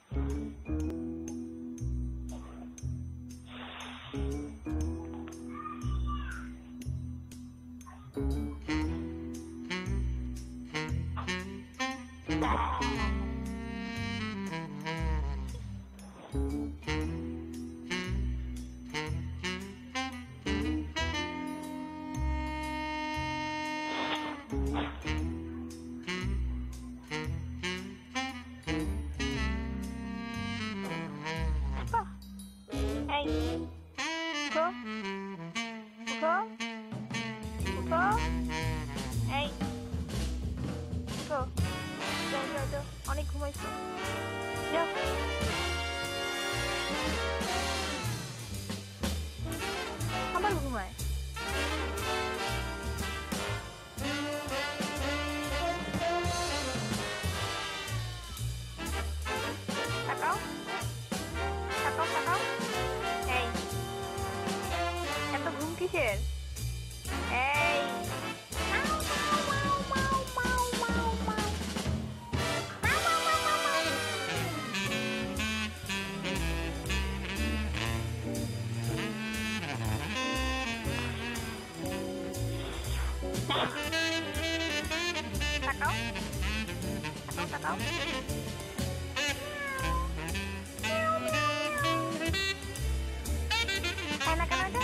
অনেক ঘুমাইছো, যাও। আবার ঘুমায়। তাকাও তাকাও তাকাও। এই এত ঘুম কিসের? এই তাকাও তাকাও তাকাও। না কেন এটা?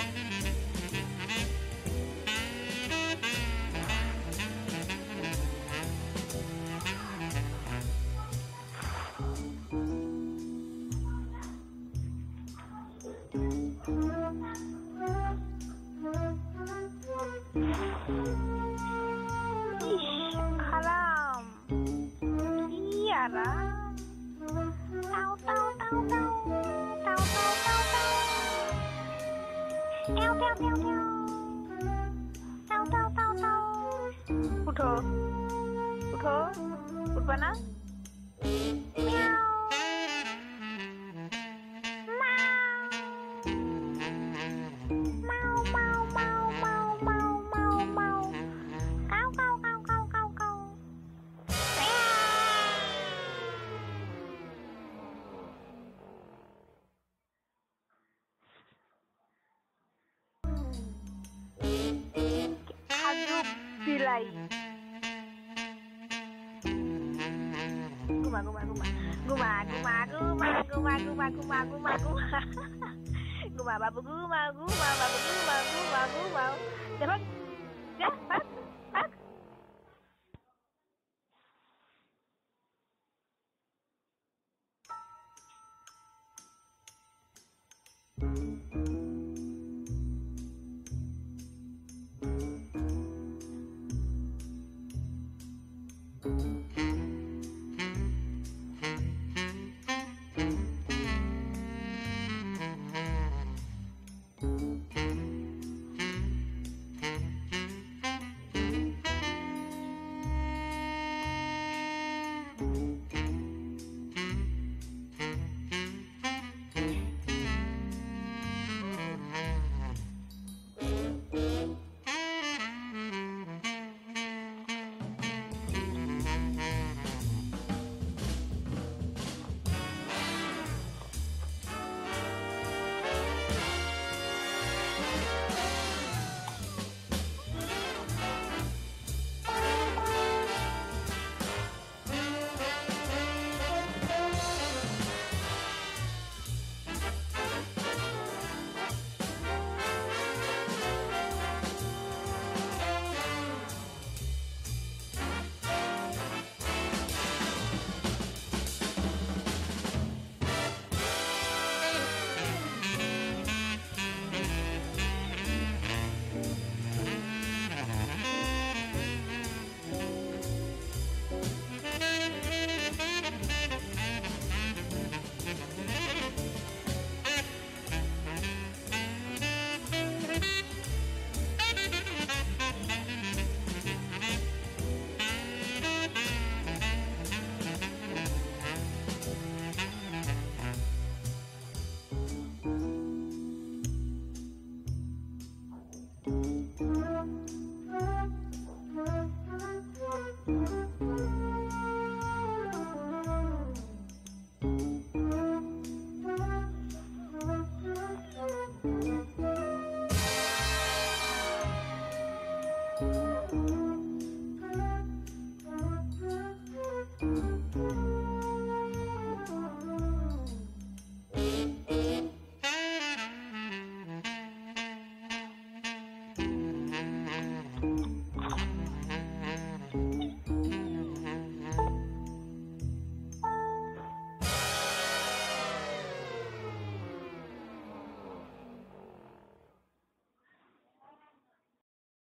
হারাম, কি আরাম। তাও তাও তাও তাও তাও তাও তাও তাও তাও তাও তাও তাও তাও তাও। উঠো উঠো, উঠবা না? বিলাই ঘুমা ঘুমা ঘুমা ঘুমা ঘুমা ঘুমা ঘুমা ঘুমা ঘুমা ঘুমা ঘুমা ঘুমা বাবু ঘুমা ঘুমা বাবু ঘুমা ঘুমা ঘুমা। যা